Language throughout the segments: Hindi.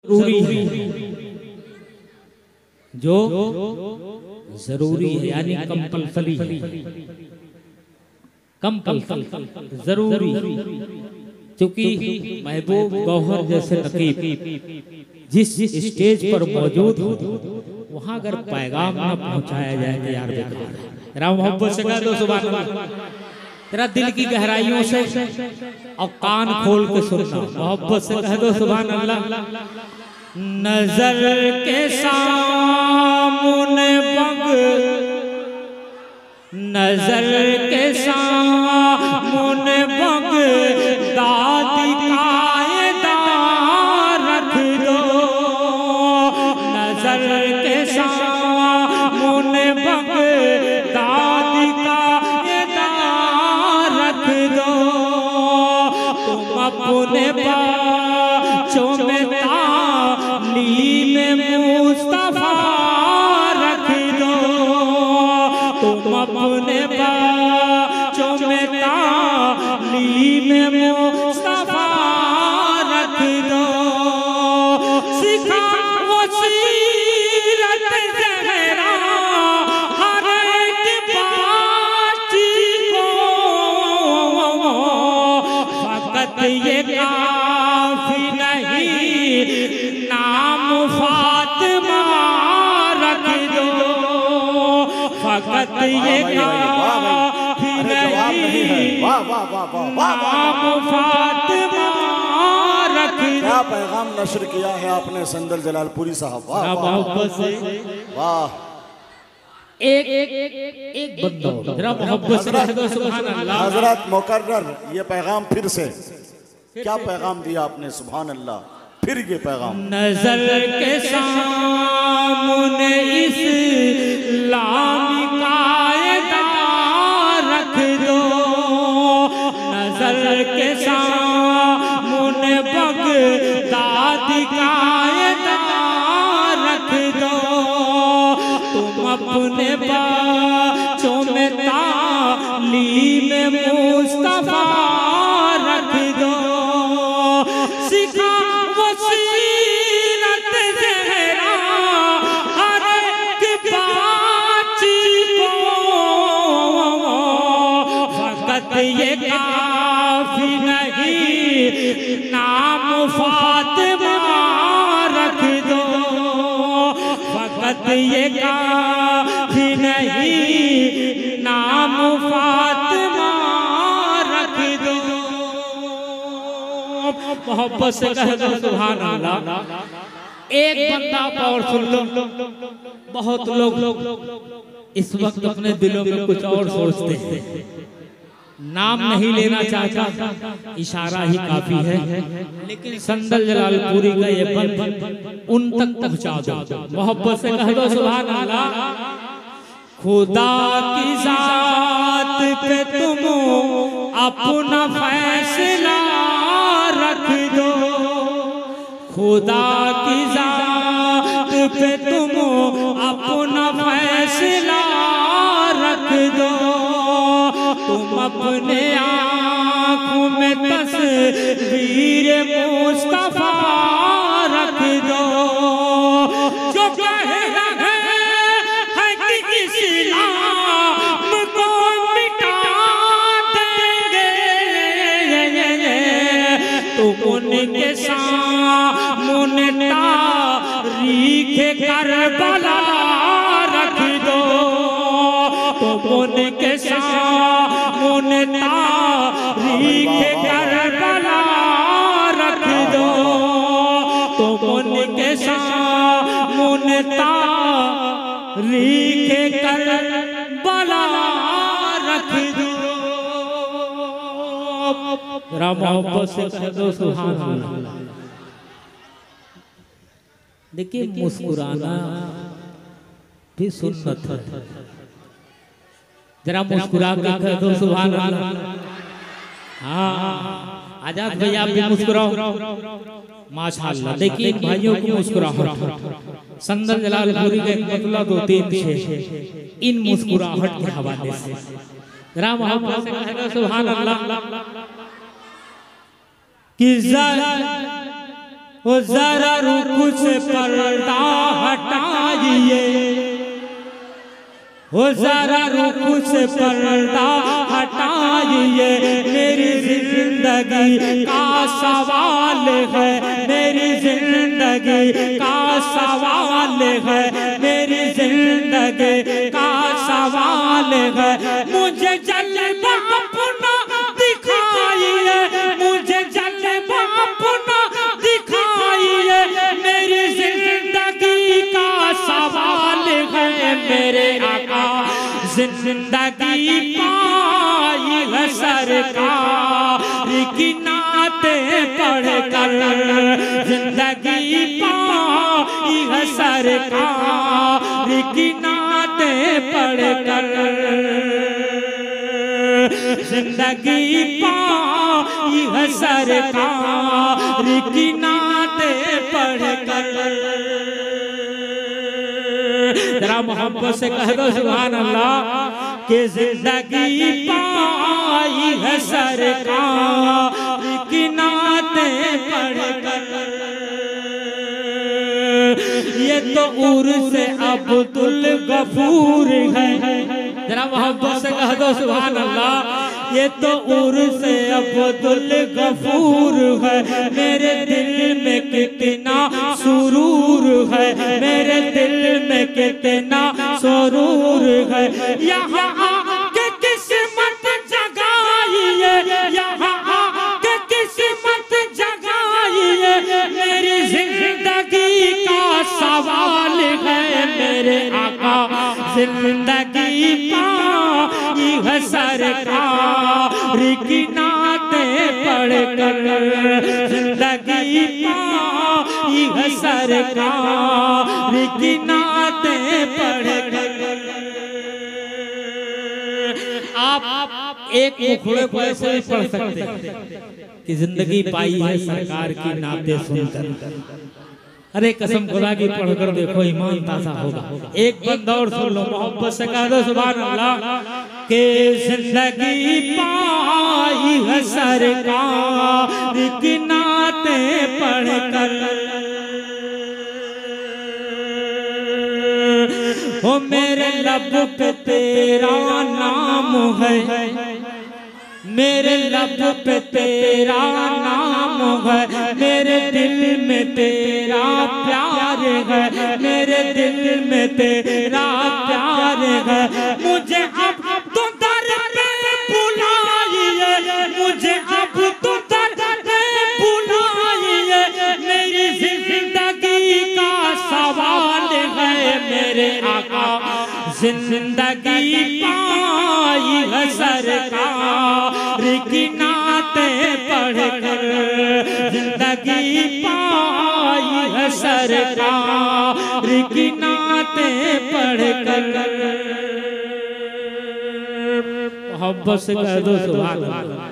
जरूरी है, जो जरूरी है यानी कंपल्सरी है, कंपल्सरी जरूरी। क्योंकि महबूब गौहर जैसे नकीब जिस स्टेज पर मौजूद हो वहां अगर पैगाम न पहुंचाया जाए तो यार बेकार है। तेरा मोहब्बत से कह दो सुभान अल्लाह, तेरा दिल की गहराइयों से और कान खोल के सुनना, मोहब्बत से कह दो सुभान अल्लाह। नजर के सामने बग, नजर के सामने बग दादी कायदा रख दो, नजर के सामने बग दादी कायदा रख दो। तुम अपने बच्चों में तालीम मुस्तफा रख दो, तुम अपने बच्चों में तालीम मुस्तफा रख दो। सिखा वो सीरत ज़हरा हर एक बाची को, फकत ये काफी नहीं नाम फातिमा रख दो, फकत ये काफी नहीं नाम फातिमा रख दो। क्या पैगाम नशर किया है आपने संदल जलालपुरी साहब, वाह मोहब्बत से वाह। एक बंदा जरा मोहब्बत से कह दो सुभान अल्लाह। हजरत मुकर्रर ये पैगाम फिर से क्या पैगाम दिया आपने, सुभान अल्लाह। फिर ये पैगाम, नजर के सामने इस्लामी कायदा रख दो, नजर के सामने बगदादी कायदा रख दो। तुम अपने बच्चों में तालीम मुस्तफा रख दो, सिखा वो सीरत ज़हरा हर एक बाची को, फकत ये काफी नहीं नाम फातिमा रख दो, फकत ये काफी नहीं नाम फातिमा रख दो। मोहब्बत से कह दो सुभान अल्लाह। एक बंदा और सुन लो, बहुत लोग इस वक्त अपने दिलों में कुछ और सोचते हैं, नाम नहीं लेना चाहता, इशारा ही काफी है, लेकिन संदल जलालपुरी का ये बंद उन तक पहुंचा दो। मोहब्बत से कह दो सुभान अल्लाह। खुदा की जात पे तुम अपना फैसला रख दो, खुदा की जात पे तुम अपना फैसला रख दो। तुम अपने आँखों में तस्वीर मुस्तफा रख दो, जो कह रहे हैं कि इस्लाम को मिटा देंगे, तुम उनके सामने तारीख़ करबला रख दो, तुम उनके सामने तारीख़ करबला रख दो, तुम उनके सामने तारीख़ करबला रख दो। जरा मोहब्बत से कह दो सुभान अल्लाह। देखिए मुस्कुराना भी सुन्नत है, जरा मुस्कुरा के कह दो सुभान अल्लाह। हाँ आजाद भैया आप भी मुस्कुराओ, माशाअल्लाह। देखिए भाइयों को मुस्कुराहट, संदल जलालपुरी का एक मतला 2-3-6 इन मुस्कुराहट के हवाले से जरा मोहब्बत से कह दो सुभान अल्लाह। कि वो जरा रुकू से पर्दा हटाइए, वो जरा रुकू से पर्दा हटाइए, मेरी जिंदगी का सवाल है, मेरी जिंदगी का सवाल है, मेरी जिंदगी का सवाल है। मुझे जलवा अपना दिखाइए, मुझे जलवा अपना दिखाइए, मेरी जिंदगी का सवाल है, मेरे आका जिंदगी पाई है सरकार की नातें पढ़कर, जिंदगी पाई है सरकार की नातें पढ़कर, जिंदगी पाई है सरकार की नातें पढ़कर। जरा मोहब्बत से कह दो सुभान अल्लाह कि जिंदगी पाई है सरकार की नातें पढ़कर। ये तो उर्स अब्दुल गफूर है, जरा मोहब्बत से कह दो सुभान अल्लाह, ये तो उर्स अब्दुल गफूर है, मेरे दिल में कितना सुरूर है, मेरे दिल में कितना सुरूर है। यहाँ आके किस्मत जगाइए, यहाँ आके किस्मत जगाइए, मेरी जिंदगी का सवाल है, मेरे आका जिंदगी पाई है सरकार की नातें पढ़कर, जिंदगी पाई है सरकार की नातें पढ़कर। आप एक मुखड़े को ऐसे ही पढ़ सकते हैं कि जिंदगी पाई है सरकार की नातें सुनकर। अरे कसम खुदा की पढ़कर देखो ईमान ताज़ा होगा। एक बंदा और सुन लो, मोहब्बत से कह दो सुभान अल्लाह के जिंदगी पाई है सरकार की नातें पढ़कर। ओ मेरे लब पे तेरा नाम है, मेरे लब पे तेरा नाम है, मेरे दिल में तेरा प्यार है, मेरे दिल में तेरा प्यार है। मुझे अब तो दर पे बुलाइए, मुझे अब तो दर पे बुलाइए, मेरी जिंदगी का सवाल है, मेरे आका जिंदगी पाई है सरकार की नातें पढ़कर, जिंदगी पाई है सरकार की नातें पढ़कर। मोहब्बत से कह दो सुभान अल्लाह।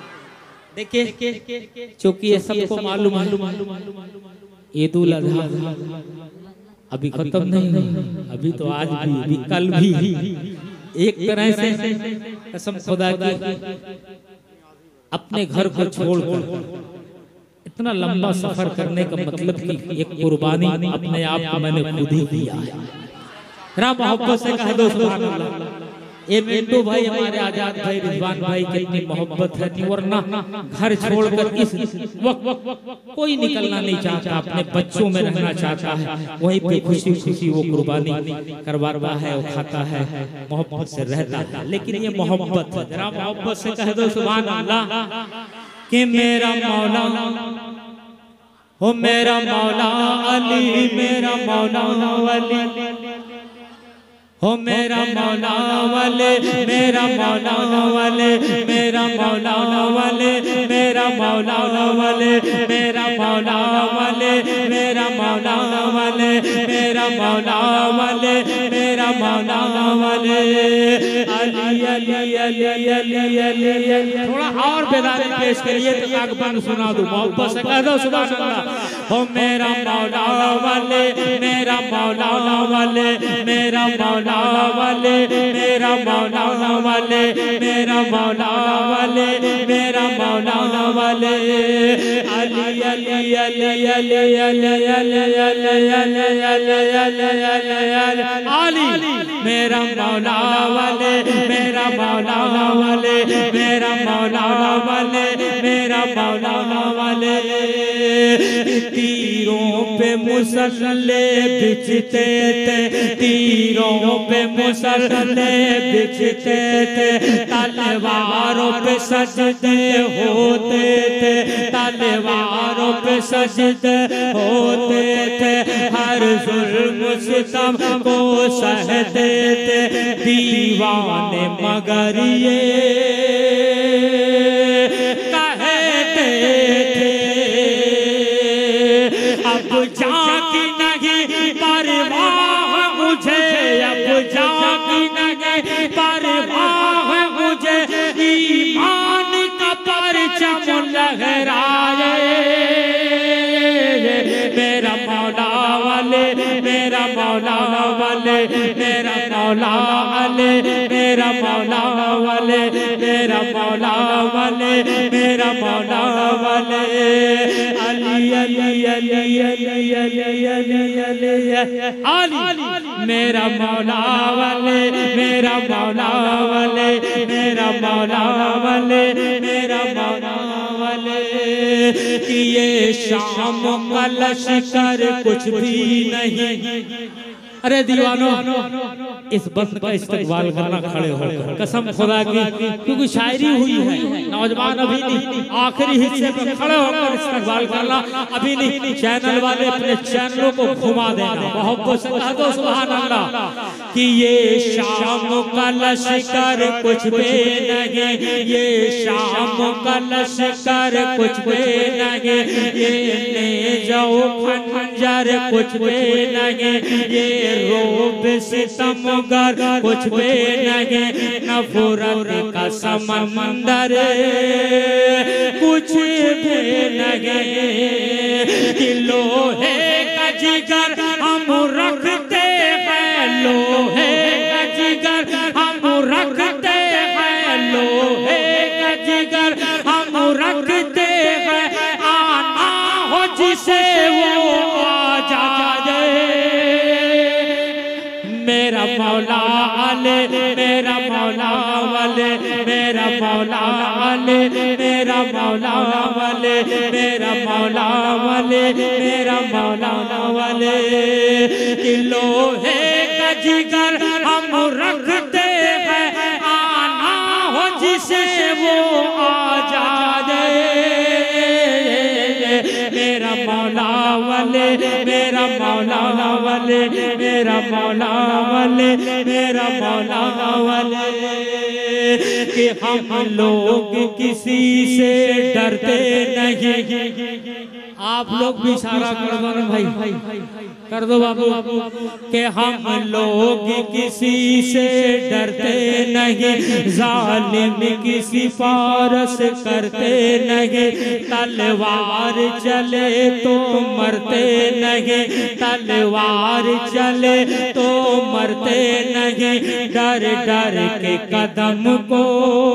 देखिए चूंकि ये सबको मालूम ईद उल अज़हा अभी खत्म नहीं, अभी तो आज भी, अभी कल भी, एक तरह से कसम खुदा की अपने घर को छोड़कर इतना लंबा सफर करने का मतलब कि एक कुर्बानी अपने आप को मैंने खुद ही किया है। जरा मोहब्बत से कह दो सुभान अल्लाह। ये मिंटू भाई हमारे आजाद भाई रिजवान भाई कितनी मोहब्बत है, वरना घर छोड़कर इस वक्त कोई निकलना नहीं चाहता, अपने बच्चों में रहना चाहता है, वहीं पे खुशी खुशी वो कुर्बानी करवाता है, वो खाता है, मोहब्बत से रहता है। लेकिन ये मोहब्बत है, जरा मोहब्बत से कह दो सुभान अल्लाह कि मेरा मौला हो, मेरा मौला अली, मेरा मौला अली हो, मेरा मौला वाले, मेरा मौला वाले, मेरा मौला वाले, मेरा मौला वाले, मेरा मौला वाले, मेरा मौला वाले, मेरा मौला वाले, मेरा मौला वाले। अली अली अली अली अली अली। थोड़ा और बेदारी पेश करिए तो आग बंद सुना दूं। मोहब्बत से कह दो सुभान अल्लाह। हो मेरा मौला वाले मेरा मौला वाले मेरा मौला वाले मेरा मौला वाले मेरा मौला वाले मेरा मौला वाले अली अली अली अली अली अली अली मेरा मौला वाले मेरा मौला वाले मेरा मौला वाले मेरा मौला वाले तीरों पे मुसल्ले बिछते थे तीरों पे मुसल्ले बिछते थे तलवारों पे सजदे होते थे तलवारों पे सजदे होते थे हर जुल्म सितम को सहते थे दीवाने मगर ये कहते थे अब जागी नहीं परवाह मुझे अब जागी नहीं परवाह मुझे ईमान का परचम लहराए मेरा मौला वाले मेरा मौला वाले मेरा मौला वाले मेरा मौला वाले मेरा मौला वाले मेरा मौला वाले अली अली अली अली अली अली अली अली मेरा मौला वाले मेरा मौला वाले मेरा मौला वाले मेरा मौला वाले कि ये शाम का लश्कर कुछ भी नहीं। अरे दीवानो इस बंद का इस्तकबाल करना खड़े होकर कसम खुदा की क्योंकि शायरी हुई है नौजवान अभी नहीं आखिरी हिस्से पे खड़े होकर इस्तकबाल करना अभी नहीं चैनल वाले अपने चैनलों को घुमा देना मोहब्बत से कह दो सुभान अल्लाह कि ये शाम का लश्कर कुछ भी नहीं ये शाम का लश्कर कुछ भी नहीं ये ले जाओ खंजर कुछ भी नहीं ये रोब सितमगर कुछ भी नहीं नफरत का समंदर कुछ भी नहीं लोहे का जिगर हम रखते हैं लोहे का जिगर हम रखते हैं लोहे का जिगर हम रखते हैं आना हो जिसे वो आ जाए मेरा मौला वाले मेरा मौला वाले मेरा मौला वाले मेरा मौला वाले मेरा मौला वाले मेरा मौला वाले कि लोहे का जिगर हम रखते हैं आना हो जिसे वो आ जाए मेरा मौला वाले मेरा मौला वाले मेरा मौला वाले मेरा मौला वाले कि हम लोग किसी से डरते नहीं। आप लोग भी इशारा कर दो ना भाई कर दो बाबू कि हम लोग किसी से डरते नहीं जालिम किसी पारस करते नहीं तलवार चले तो मरते नहीं तलवार चले तो मरते नहीं डर डर के कदम को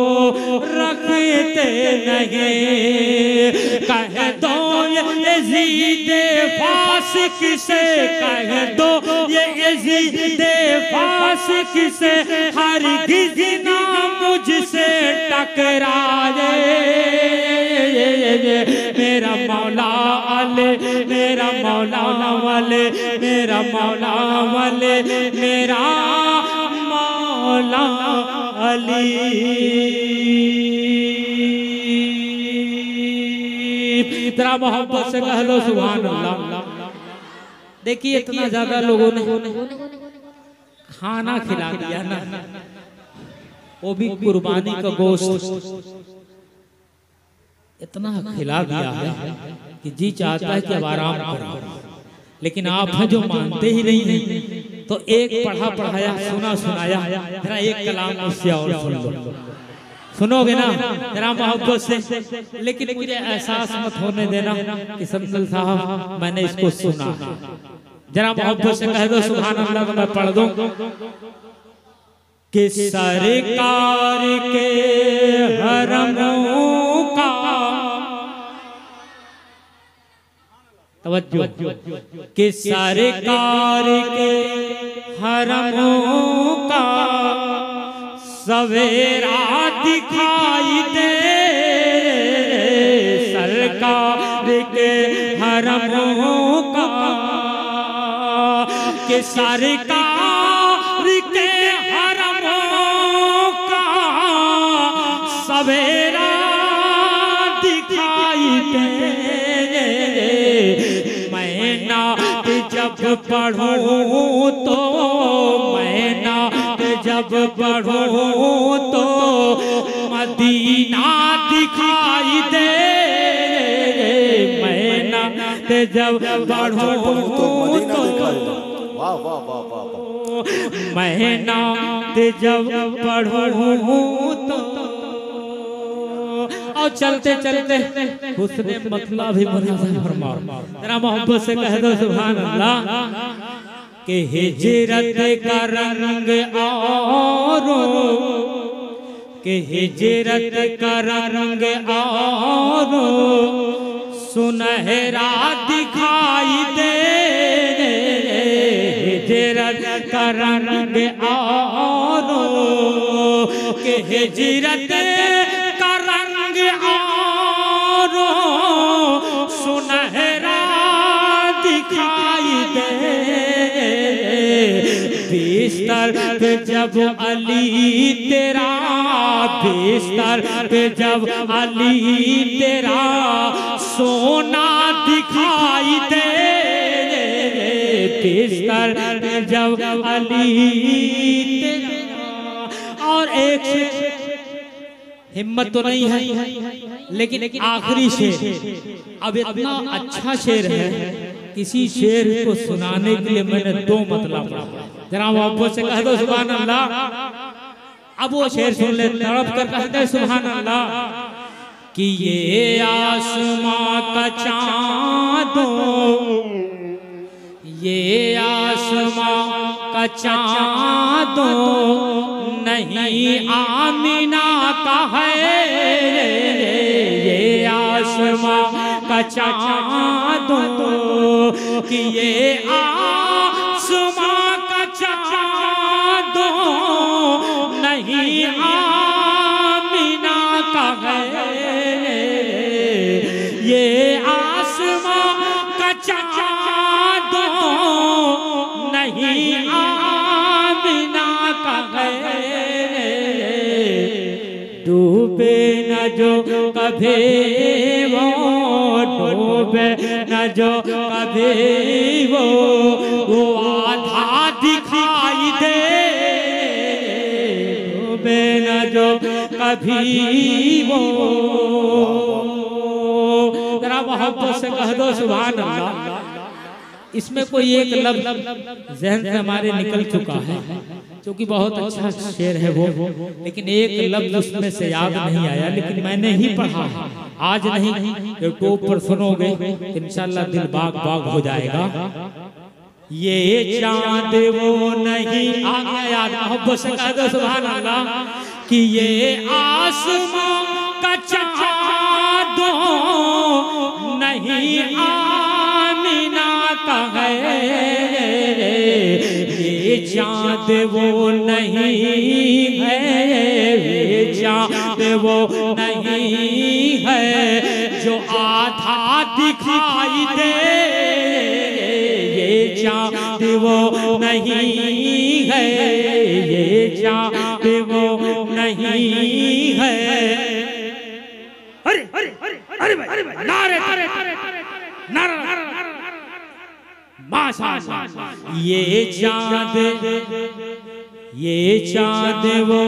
रखते नहीं कह दो यज़ीद फासिक से कह दो ये यज़ीद फासिक से हरगिज़ ना मुझसे टकराए मेरा मौला वाले मेरा मौला वाले मेरा मौला वाले मेरा मौला अली तेरा मोहब्बत से कह लो सुभान अल्लाह। देखिए इतना ज्यादा लोगों ने खाना खिला दिया ना वो भी कुर्बानी का गोश्त इतना खिला दिया है कि जी चाहता है कि अब आराम करो लेकिन आप हैं जो मानते ही नहीं हैं तो एक पढ़ा पढ़ाया सुना सुनाया जरा एक कलाम उससे और सुन लो सुनोगे ना जरा मोहब्बत से लेकिन मुझे एहसास मत होने देना कि समझल साहब मैंने इसको सुना जरा मोहब्बत से कह दो सुभान अल्लाह, तो मैं पढ़ दूं कि सरकार के हरमों का तवज्जो कि सरकार के हरमों का सवेरा दिखाई दे, सरकार के हरमों का कि सरकार के हरमों का सवेरा दिखाई दे। मैं नात जब पढ़ूं तो, मैं नात जब पढ़ूं तो मदीना दिखाई दे। मैं नात जब पढ़ूं तो वाह वाह वाह वाह वाह, मैं नात जब पढ़ूं तो। और चलते चलते हुस्ने मतला भी फरमा, जरा मोहब्बत से कह दो सुभान अल्लाह कि हिजरत का रंग औरो, कि हिजरत का रंग औरो सुनहरा दिखाई दे। हिजरत का रंग औरो कि हिजरत का रंग औरो सुनहरा दिखाई दे। बिस्तर पे जब अली तेरा, बिस्तर पे जब अली तेरा सोना दिखाई दे। बिस्तर पे जब अली तेरा। और एक हिम्मत तो नहीं है लेकिन आखिरी शेर, अब इतना अच्छा शेर है, किसी शेर को सुनाने के लिए मैंने दो मतलब पढ़ा। जरा मोहब्बत से कह दो सुभान अल्लाह। अब वो शेर सुन ले, तड़प कर कहते सुभान अल्लाह कि ये आसमां का चाँदो, ये आसमां का चाँदो नहीं आमिना का है। ये आसमां का चाँदो कि ये आसमां का चाँदो नहीं आमिना का है। ये आसमां का चाँदो नहीं आमिना का है। डूबे न जो कभी वो, डूबे न जो कभी वो आधा दिखाई दे। डूबे न जो कभी वो, जरा मोहब्बत से कह दो सुभान अल्लाह। इसमें कोई एक लफ्ज़ ज़हन से हमारे निकल चुका है, क्योंकि बहुत अच्छा शेर है वो, लेकिन एक लफ्ज़ उसमें से याद नहीं आया, लेकिन मैंने ही पढ़ा है। आज नहीं, यूट्यूब पर सुनोगे इंशाल्लाह दिल बाग बाग हो जाएगा। ये चाँद वो नहीं आ गया, मोहब्बत से कह दो सुभान अल्लाह कि ये आसमां का चाँद नहीं आमिना का है। ये चाँद वो नहीं है, ये चाँद वो नहीं है जो आधा दिखाई दे। ये चाँद वो नहीं है, ये चाँद वो नहीं है। अरे अरे अरे अरे नारे नारे माशाअल्लाह। ये चाँद वो,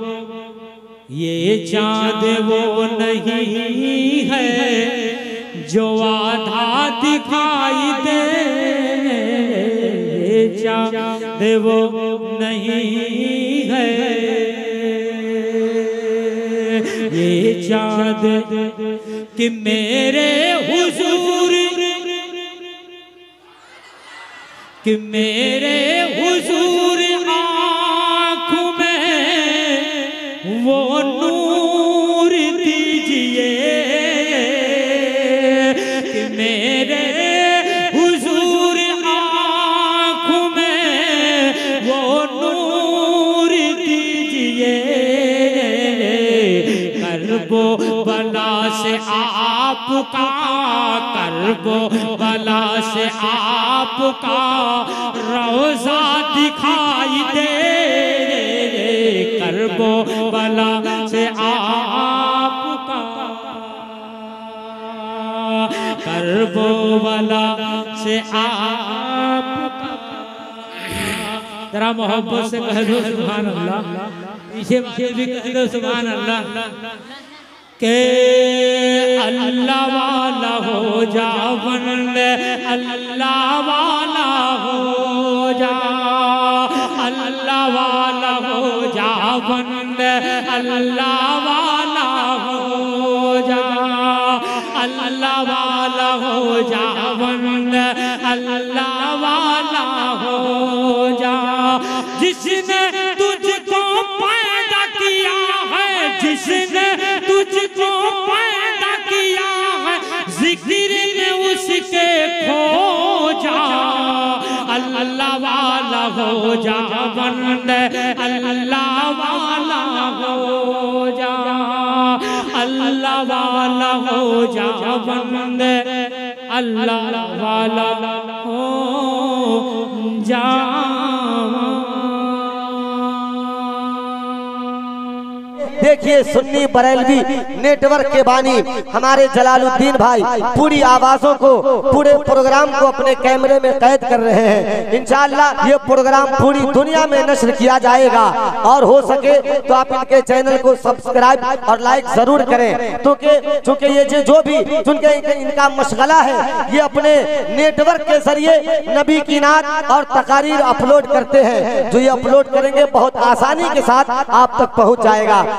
ये चाँद वो नहीं है जो आधा दिखाई दे। ये चाँद वो नहीं है, ये चाँद कि मेरे हुजूर कि मेरे हुजूर आँखों में वो नूर दीजिए, कि मेरे हुजूर आँखों में वो नूर दीजिए। करबो बला से आपका, करबो बला से आपका रोज़ा दिखाई दे, करबो बला से आपका, करबो बला से आपका। जरा मोहब्बत से कह दो सुभान अल्लाह, पीछे भी कह दो सुभान अल्लाह। के अल्लाह वाला हो जा बंदे, अल्लाह वाला हो जा, अल्लाह वाला हो जा बंदे, अल्लाह वाला हो जा, अल्लाह वाला हो जा बंदे, अल्लाह वाला हो जा। जिसने तुझको पैदा किया है, जिसने तुझको पैदा किया है, जिक्र में उसके खो जा। अल्लाह वाला हो जा बंदे, अल्लाह वाला हो जा, अल्लाह वाला हो जा बंदे, अल्लाह वाला हो जा। देखिए सुन्नी बरेलवी नेटवर्क के बानी हमारे जलालुद्दीन भाई पूरी आवाजों को, पूरे प्रोग्राम को अपने कैमरे में कैद कर रहे हैं। इंशाअल्लाह ये प्रोग्राम पूरी दुनिया में नश्र किया जाएगा, और हो सके तो आप इनके चैनल को सब्सक्राइब और लाइक जरूर करें, क्योंकि ये जो भी चूंकि इनका मशगला है, ये अपने नेटवर्क के जरिए नबी की नात और तकारीर अपलोड करते हैं। जो ये अपलोड करेंगे बहुत आसानी के साथ आप तक पहुँच जाएगा।